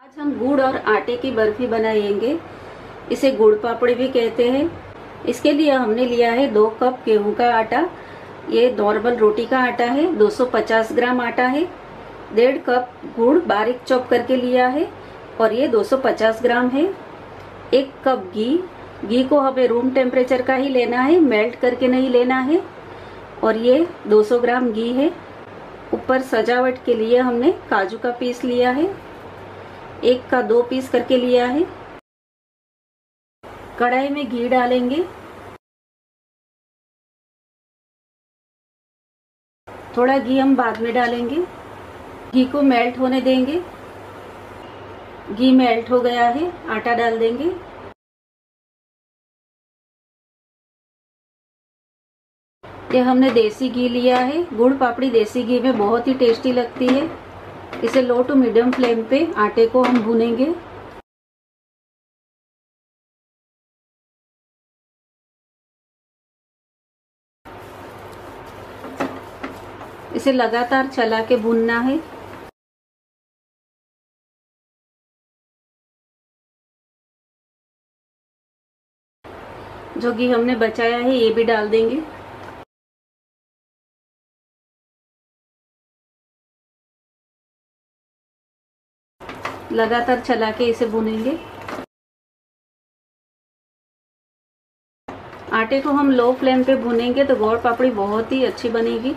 आज हम गुड़ और आटे की बर्फी बनाएंगे। इसे गुड़ पापड़ी भी कहते हैं। इसके लिए हमने लिया है 2 कप गेहूं का आटा। ये नॉर्मल रोटी का आटा है। 250 ग्राम आटा है। 1.5 कप गुड़ बारीक चॉप करके लिया है और ये 250 ग्राम है। 1 कप घी को हमें रूम टेम्परेचर का ही लेना है, मेल्ट करके नहीं लेना है। और ये 200 ग्राम घी है। ऊपर सजावट के लिए हमने काजू का पीस लिया है। 1 का 2 पीस करके लिया है। कढ़ाई में घी डालेंगे। थोड़ा घी हम बाद में डालेंगे। घी को मेल्ट होने देंगे। घी मेल्ट हो गया है, आटा डाल देंगे। ये हमने देसी घी लिया है। गुड़ पापड़ी देसी घी में बहुत ही टेस्टी लगती है। इसे लो टू मीडियम फ्लेम पे आटे को हम भूनेंगे। इसे लगातार चला के भूनना है। जो घी हमने बचाया है ये भी डाल देंगे। लगातार चला के इसे भूनेंगे। आटे को हम लो फ्लेम पे भूनेंगे तो गुड़ पापड़ी बहुत ही अच्छी बनेगी।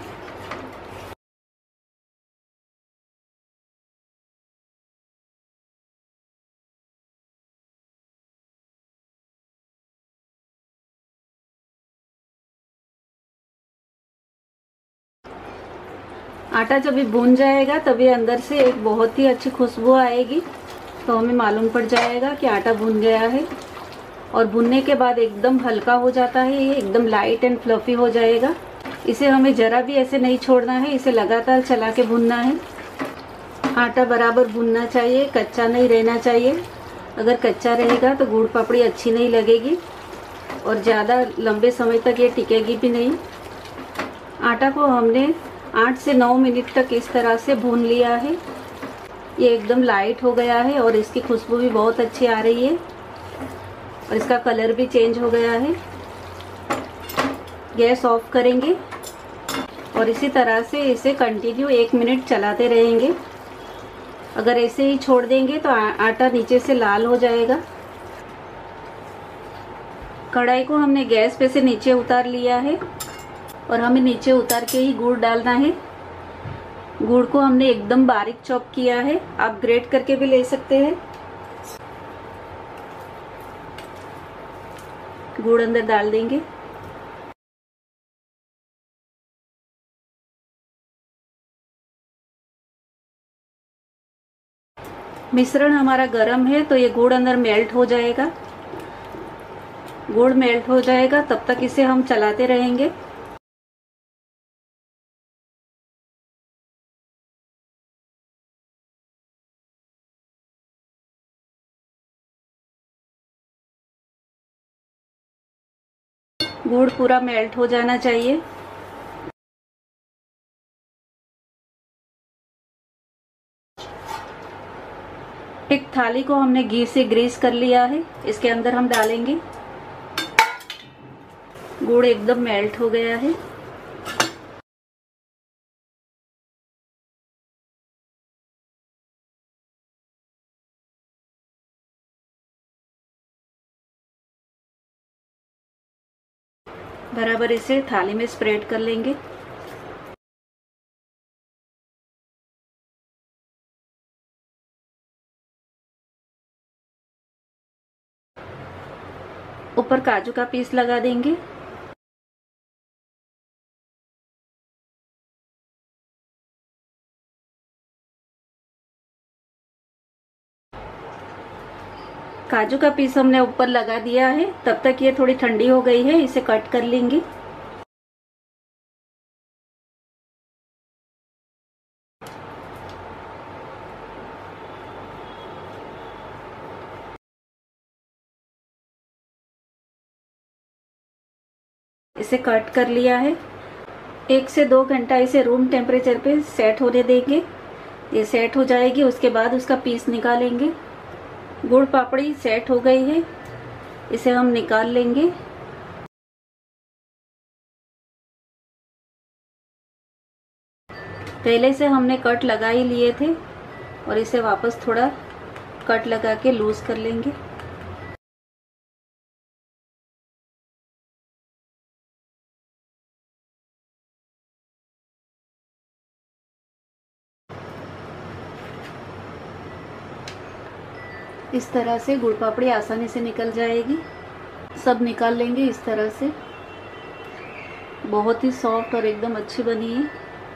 आटा जब भी भून जाएगा तभी अंदर से एक बहुत ही अच्छी खुशबू आएगी, तो हमें मालूम पड़ जाएगा कि आटा भून गया है। और भुनने के बाद एकदम हल्का हो जाता है, ये एकदम लाइट एंड फ्लफी हो जाएगा। इसे हमें जरा भी ऐसे नहीं छोड़ना है, इसे लगातार चला के भूनना है। आटा बराबर भुनना चाहिए, कच्चा नहीं रहना चाहिए। अगर कच्चा रहेगा तो गुड़ पापड़ी अच्छी नहीं लगेगी और ज़्यादा लंबे समय तक ये टिकेगी भी नहीं। आटा को हमने 8 से 9 मिनट तक इस तरह से भून लिया है। ये एकदम लाइट हो गया है और इसकी खुशबू भी बहुत अच्छी आ रही है और इसका कलर भी चेंज हो गया है। गैस ऑफ करेंगे और इसी तरह से इसे कंटिन्यू 1 मिनट चलाते रहेंगे। अगर ऐसे ही छोड़ देंगे तो आटा नीचे से लाल हो जाएगा। कढ़ाई को हमने गैस पे से नीचे उतार लिया है और हमें नीचे उतार के ही गुड़ डालना है। गुड़ को हमने एकदम बारीक चॉप किया है, आप ग्रेट करके भी ले सकते हैं। गुड़ अंदर डाल देंगे। मिश्रण हमारा गरम है तो ये गुड़ अंदर मेल्ट हो जाएगा। गुड़ मेल्ट हो जाएगा तब तक इसे हम चलाते रहेंगे। गुड़ पूरा मेल्ट हो जाना चाहिए। एक थाली को हमने घी से ग्रीस कर लिया है, इसके अंदर हम डालेंगे। गुड़ एकदम मेल्ट हो गया है। बराबर इसे थाली में स्प्रेड कर लेंगे। ऊपर काजू का पीस लगा देंगे। काजू का पीस हमने ऊपर लगा दिया है। तब तक ये थोड़ी ठंडी हो गई है, इसे कट कर लेंगे। इसे कट कर लिया है। 1 से 2 घंटा इसे रूम टेम्परेचर पे सेट होने देंगे। ये सेट हो जाएगी, उसके बाद उसका पीस निकालेंगे। गुड़ पापड़ी सेट हो गई है, इसे हम निकाल लेंगे। पहले से हमने कट लगा ही लिए थे और इसे वापस थोड़ा कट लगा के लूज कर लेंगे। इस तरह से गुड़ पापड़ी आसानी से निकल जाएगी। सब निकाल लेंगे इस तरह से। बहुत ही सॉफ्ट और एकदम अच्छी बनी है।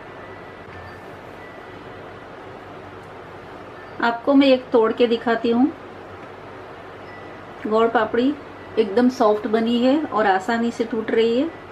आपको मैं एक तोड़ के दिखाती हूँ। गुड़ पापड़ी एकदम सॉफ्ट बनी है और आसानी से टूट रही है।